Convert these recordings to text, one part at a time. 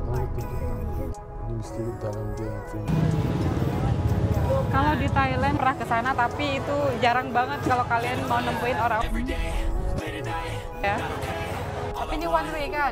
Oh, ini mesti dalam dia free. Kalau di Thailand pernah ke sana, tapi itu jarang banget kalau kalian mau nemuin orang. Ya. Tapi ini one way kan?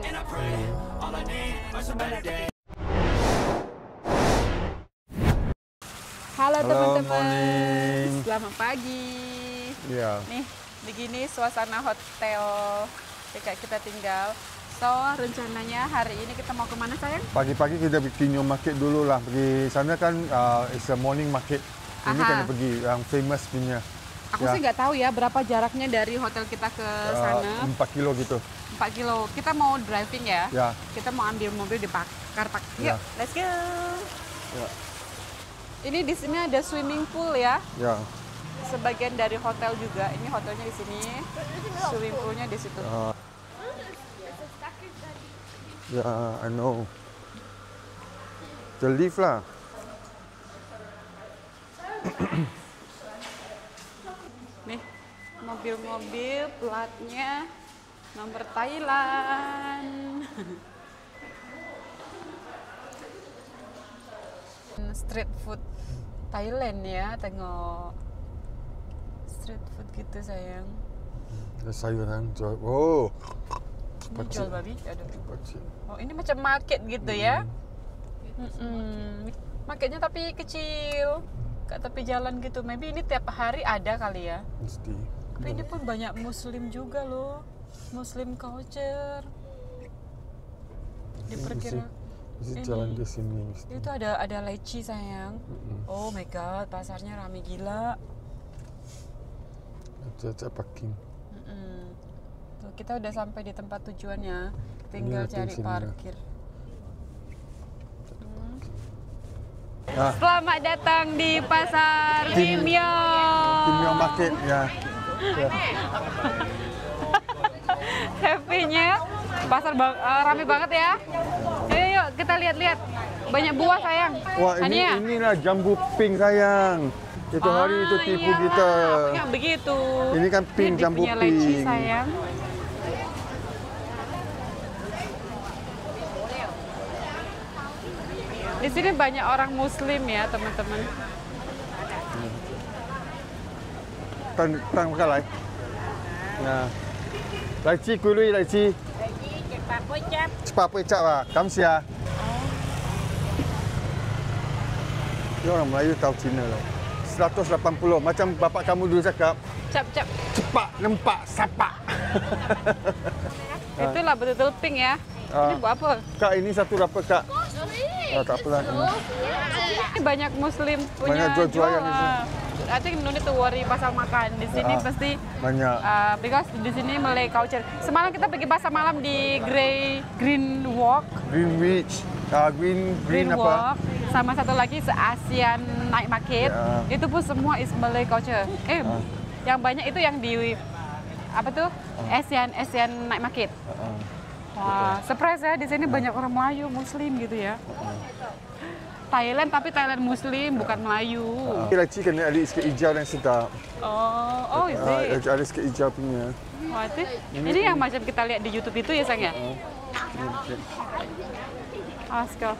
Halo teman-teman, selamat pagi. Ya. Nih, begini suasana hotel dekat kita tinggal. So, rencananya hari ini kita mau kemana sayang? Pagi-pagi kita bikin new market dulu lah. Pergi sana kan it's a morning market. Ini kan pergi yang famous punya. Aku sih nggak tahu ya berapa jaraknya dari hotel kita ke sana. 4 kilo gitu. 4 kilo. Kita mau driving ya? Ya. Kita mau ambil mobil di car park. Yuk, let's go. Ya. Ini di sini ada swimming pool ya? Ya. Sebagian dari hotel juga. Ini hotelnya di sini. Swimming poolnya di situ. Ya, I know. The lift lah. Nih, mobil-mobil platnya nomor Thailand. Street food Thailand ya, tengok. Street food gitu sayang. Sayuran jual. Oh. Ini jual babi, aduh. Pakcik. Oh, ini macam market gitu ya. Marketnya tapi kecil. Kat tepi jalan gitu. Maybe ini tiap hari ada kali ya. Mesti. Tapi ini pun banyak muslim juga loh. Muslim culture. Diperkira. Mesti jalan di sini mesti. Itu ada leci sayang. Oh my god, pasarnya ramai gila. Ajak parking. Tuh, kita udah sampai di tempat tujuannya. Tinggal cari parkir. Selamat datang di pasar Tim Yong Market ya. Happy-nya pasar rame banget ya. Yuk kita lihat-lihat. Banyak buah sayang. Wah, inilah jambu pink sayang. Itu hari itu tipu kita. Enggak begitu. Ini kan pink, ini jambu punya leci pink. sayang. Di sini banyak orang muslim ya, teman-teman. Tang makan lai. Nah. Leci kuih leci. Cepat pecap lah. Kamsia. Dia orang Melayu tahu Cina lah. 180 macam bapak kamu dulu cakap. Cap. Cepat nempak sapak. Itulah betul-betul pink ya. Ini buat apa? Kak, ini satu berapa kak? Tak apalah. Ini banyak muslim punya banyak jual-jualan di sini. I think no need to worry pasal makan. Di sini pasti banyak. Because di sini Malay culture. Semalam kita pergi pasar malam di Green Walk. Greenwich. Green apa? Walk. Sama satu lagi se-ASEAN Night Market. Itu pun semua is Malay culture. Yang banyak itu yang di apa tuh? ASEAN Night Market. Wah, surprise ya, di sini banyak orang Melayu, Muslim gitu ya. Thailand, tapi Thailand Muslim, bukan Melayu. Leci kena ada sikit hijau dan sedap. Oh, is it? Ada sikit hijau punya. Wah, ini yang macam kita lihat di YouTube itu ya, sayang ya? Let's go.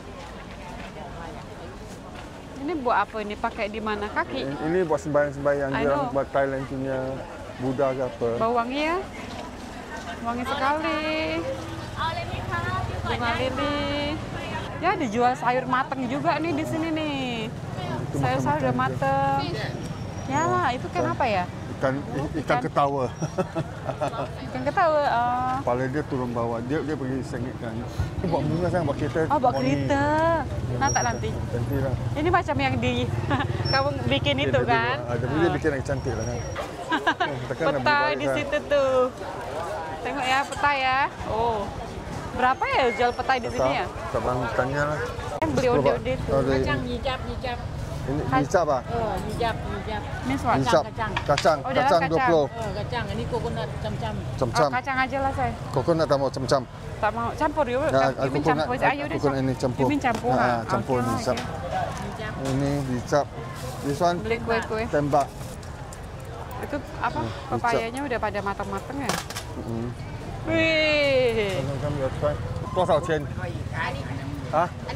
Ini buat apa ini? Pakai di mana? Kaki? Ini buat sembahyang-sembahyang dia buat Thailand punya Buddha ke apa. Bau wangi ya? Wangi sekali. Bunga lili. Ya dijual sayur mateng juga nih di sini nih. Sayur-sayur udah mateng. Ya lah, itu kan apa ya? Ikan ketawa. Ikan ketawa. Kepala dia turun bawah. Dia pergi sengitkan. Ini buat bunga sayang, buat kereta. Oh, buat kereta. Nanti. Nantilah. Ini macam yang di kamu bikin itu kan? Dia bikin yang cantik lah kan. Petai di situ tuh. Tengok ya petai ya. Oh, berapa ya jual petai di sini ya? Tak tanya lah. Yang beli onde-onde tuh. Kacang hijab. Ini hijab ah? Hijab. Ini suat. Kacang. Oh, Kacang 20. Kacang, ini coconut cam-cam. Cam-cam. Kacang aja lah saya. Coconut tak mau cam-cam. Tak mau campur yuk. Imin campur aja. Coconut ini campur. Imin campur. Campur ni hijab. Ini hijab. This one Beli kue-kue. tembak. Itu apa? Papayanya udah pada matang-matang ya? Wih. Come, you try. 多少钱？啊？ Ini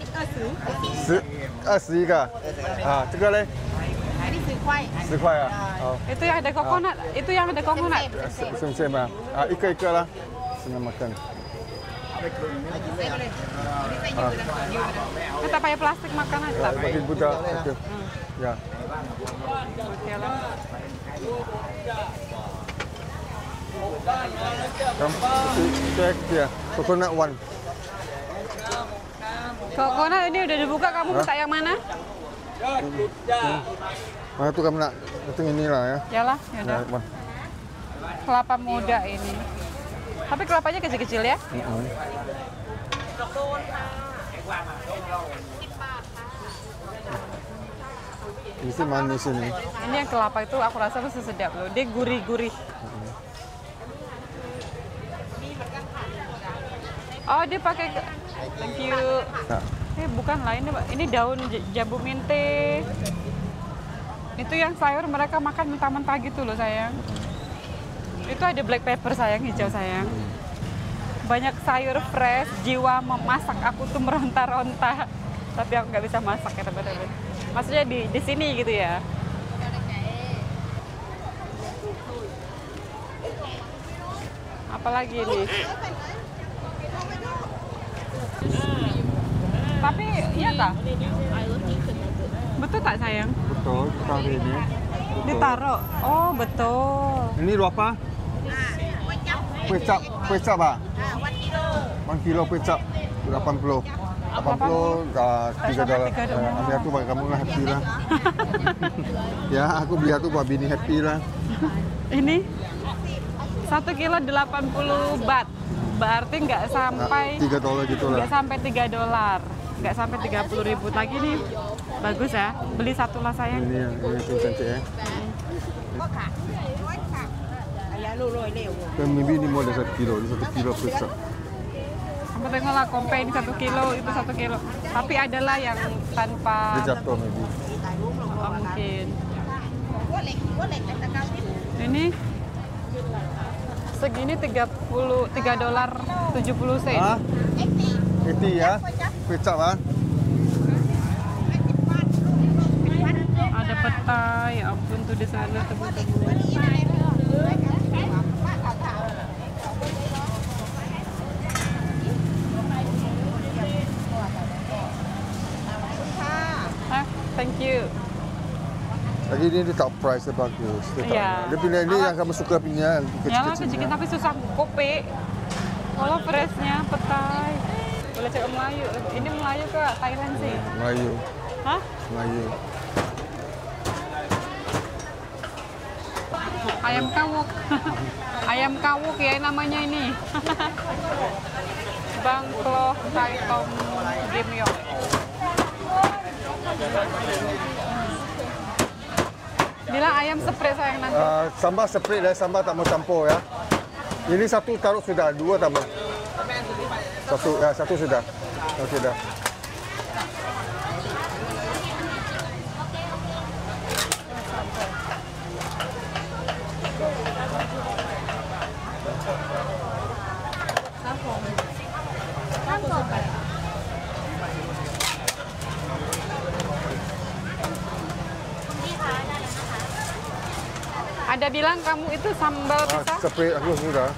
21个。啊，这个嘞？ Ini 10 块。 10块啊。好。 Itu yang ada coconut. Itu yang ada coconut. Same ah. Ah, ika lah. Senang makan. Kita pakai plastik makan aja. Bagi budak. Okey. Ya. Okey lah. Itu dia. Coconut one. Coconut ini udah dibuka, kamu minta yang mana? Mana tu kamu nak? Itu inilah ya. Yalah, yaudah. Ya, Kelapa muda ini. Tapi kelapanya kecil-kecil ya? Ini sih manis ini. Ini yang kelapa itu aku rasa masih sedap loh. Dia gurih-gurih. Oh, dia pakai. Thank you. Nah. Bukan lah ini, Pak. Ini daun jambu mente. Itu yang sayur mereka makan mentah-mentah gitu loh, sayang. Itu ada black pepper, sayang, hijau, sayang. Banyak sayur fresh, jiwa memasak aku tuh meronta-ronta. Tapi aku nggak bisa masak ya, teman-teman. Maksudnya di sini gitu ya. Apalagi ini? Tapi iya tak? Betul tak, sayang? Betul, taruh ini. Betul. Ditaruh. Oh, betul. Ini apa? Kecap, kecap ah. 1 kilo kecap 80. 80 dah $3. Ambil aku bagi kamu lah, happy lah. Ya, aku beli aku buat bini happy lah. Ini 1 kilo 80 baht. Berarti nggak sampai $3 gitu lah. Nggak sampai $3. Nggak sampai 30.000 lagi nih. Bagus ya. Beli satu lah, sayang. Ini yang cantik ya. Dan maybe ini mau ada 1 kilo, ini 1 kilo kecap. Kamu tengoklah, compare ini 1 kilo, itu 1 kilo. Tapi adalah yang tanpa. Dia jatuh maybe. Oh, mungkin. Ini segini $3.70. Ah? 80 ya? Kecap ah? Ada petai, ya ampun tuh di sana tebu-tebu. Thank you. Lagi ini dia tak price dia bagus. Iya. Dia pilih ini yang kamu suka punya Yalah kecil-kecil. kecil tapi susah kopi. Kalau freshnya petai. Boleh cakap Melayu. Ini Melayu ke Thailand sih? Melayu. Hah? Melayu. Ayam kawuk. Ayam kawuk ya namanya ini. Bangklo Thai Tom Gimyok. Bilang ayam spray, sayang, nanti. Sambal spray dan sambal tak mau campur ya. Ini satu taruh sudah, 2 tambah. Satu sudah. Okey dah. Ada bilang kamu itu sambal pisang? Spray aku sudah.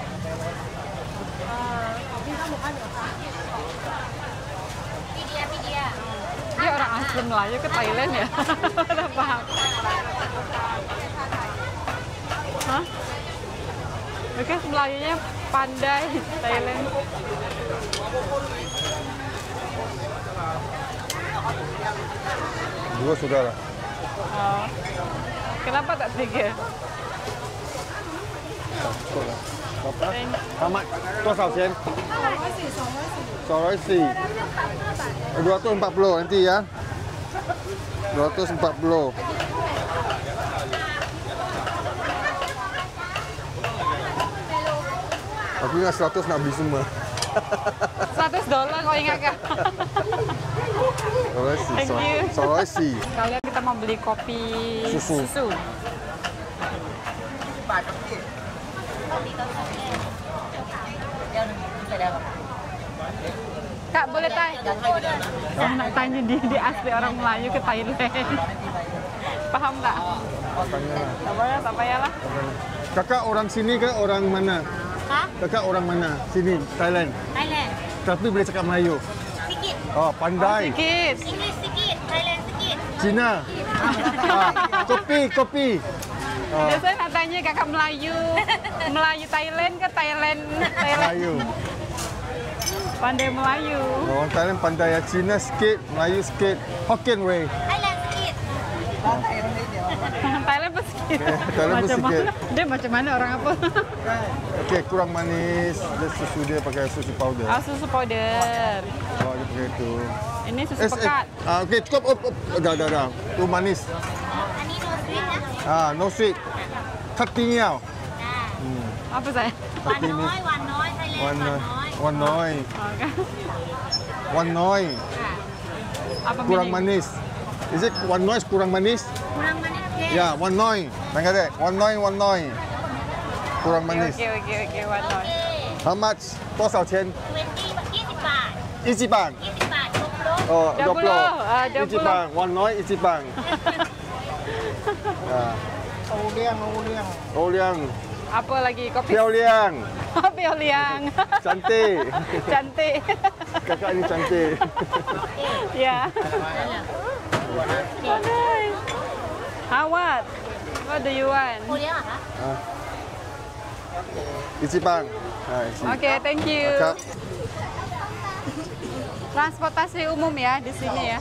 Dia orang asli Melayu ke Thailand ya? Udah paham. Hah? Bekas Melayunya pandai Thailand. Dua sudah lah. Oh. Kenapa tak 3? Berapa? Sama. Total sen? 240 nanti ya. 240. Aku ingat 100 nak beli semua. $100 kau ingat kan? Thank you. Sulawesi. Kalian kita mau beli kopi susu. tak boleh Thai. Saya nak tanya dia asli orang Melayu ke Thailand. Paham tak? Tanya. Tak payahlah. Kakak orang sini ke orang mana? Hah? Kakak orang mana? Sini, Thailand. Thailand. Tapi boleh cakap Melayu. Sikit. Oh, pandai. Sikit. English sikit. Thailand sikit. Cina. Kopi. Dia saya nak tanya kakak Melayu. Melayu Thailand ke Thailand? Melayu. Pandai Melayu. Orang Thailand pandai ya. Cina sikit, Melayu sikit. Hokkien way. Thailand sikit. Thailand pun sikit. Thailand pun Macam sikit. mana? Dia macam mana orang apa? Okey, kurang manis. Dia susu dia pakai susu powder. Susu powder. Oh, dia pakai itu. Ini susu pekat. Okey, cukup. Dah. Tu manis. Ani no sweet lah. No sweet. Khatiao. Apa saya? Wan nói. Thailand wan nói. Wan noi. Apa Kurang meaning? manis. Is it wan noi kurang manis? Kurang manis. Ya, wan noi. Bangladesh. Wan noi. Kurang manis. Okey, wan noi. How much? 多少钱 20 baht. ？1磅。 20 baht. 20. Oh, 20. 20. 1磅，wan noi 1磅。欧亮。 Apa lagi? Kopi. 漂亮。 Piao liang. Cantik. Cantik. Kakak ni cantik. Ya. Pandai. What? What do you want? 5啊？ 1磅。 Oke, thank you. Kakak. Transportasi umum ya di sini ya.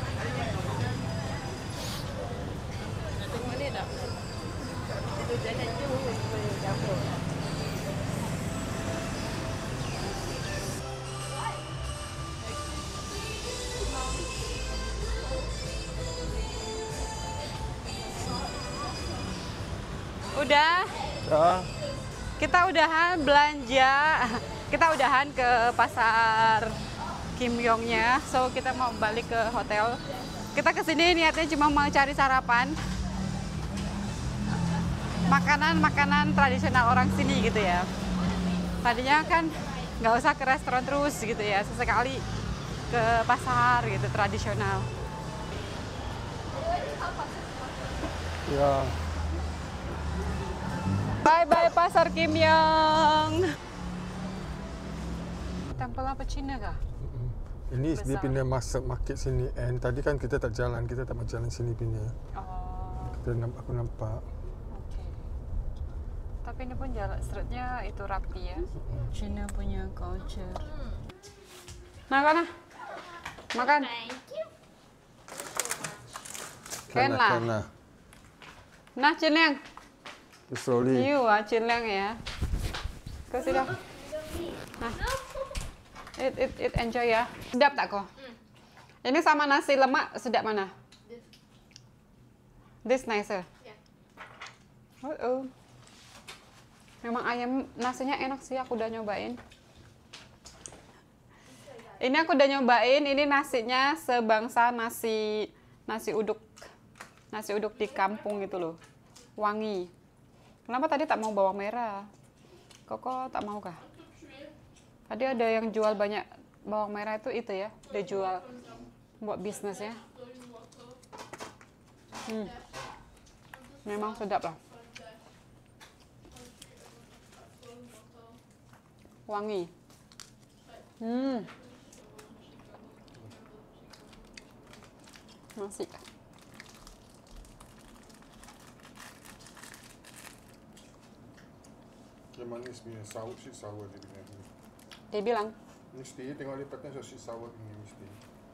Udah. Ya. Kita udahan belanja. Kita udahan ke pasar Kim Yong-nya. So kita mau balik ke hotel. Kita kesini niatnya cuma mau cari sarapan. Makanan tradisional orang sini gitu ya. Tadinya kan nggak usah ke restoran terus gitu ya. Sesekali ke pasar gitu tradisional. Ya. Bye-bye pasar Kim Yong. Tempel apa Cina kah? Ini dia Besar. pindah masuk market sini. And tadi kan kita tak jalan, kita tak mau jalan sini pindah. Oh, Aku nampak. oke. Tapi ini pun jalan streetnya itu rapi ya. Cina punya culture. Makan. Thank you. Ken lah. Kena. Nah, Chin Liang. Slowly. You Chin Liang ya. Kau sudah. Nah. It enjoy ya. Sedap tak kau? Ini sama nasi lemak sedap mana? This nicer. Memang ayam nasinya enak sih, aku udah nyobain. Ini aku udah nyobain, ini nasinya sebangsa nasi uduk. Nasi uduk di kampung gitu loh. Wangi. Kenapa tadi tak mau bawang merah? Koko tak mau kah? Tadi ada yang jual banyak bawang merah itu ya, dia jual buat bisnis ya. Memang sedap lah. Wangi. Nasi. Yang manis punya sweet sour dia punya. Dia bilang Mesti tengok lipatnya sweet sour ini mesti.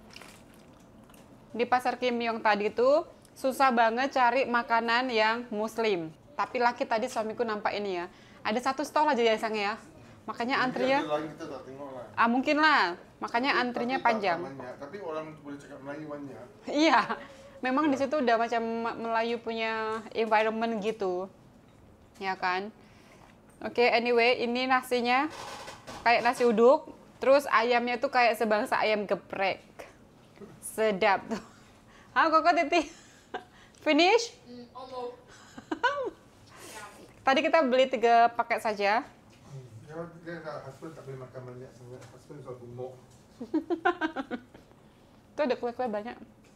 di pasar Kim Yong tadi tuh susah banget cari makanan yang muslim. Tapi laki tadi suamiku nampak ini ya. Ada satu stall aja ya sang ya. Makanya antrinya Ada lagi kita tak tengok lah. mungkin lah. Makanya antrinya Tapi tak panjang. banyak. Tapi orang boleh cakap Melayu banyak. Iya. Memang di situ udah macam Melayu punya environment gitu. Ya kan? Oke, anyway, ini nasinya kayak nasi uduk. Terus ayamnya tuh kayak sebangsa ayam geprek. Sedap tuh. Koko Titi. Finish? Almost. Tadi kita beli 3 paket saja. Dia husband tak boleh makan banyak sangat. Husband soal gemuk. So Tuh ada kue-kue banyak.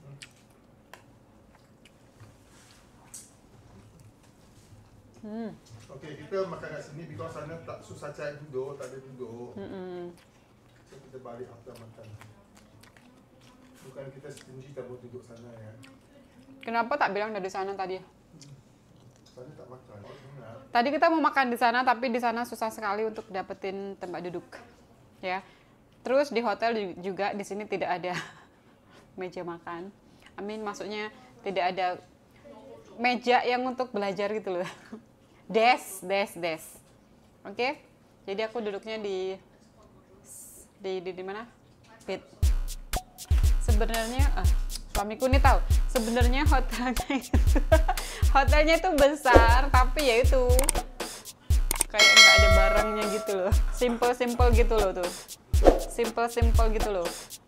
Okey, kita makan kat sini because sana tak susah cari duduk, tak ada duduk. So kita balik after makan. Bukan kita stingy tak boleh duduk sana ya. Kenapa tak bilang dari sana tadi? Sana tak makan. Oh, benar. Tadi kita mau makan di sana, tapi di sana susah sekali untuk dapetin tempat duduk, ya. Terus di hotel juga di sini tidak ada meja makan. Maksudnya tidak ada meja yang untuk belajar gitu loh. Des. Oke? Jadi aku duduknya di mana? Bed. Sebenarnya suamiku nih tahu. Sebenarnya hotelnya itu besar, tapi ya itu kayak nggak ada barangnya gitu loh. Simple gitu loh tuh. Simple gitu loh.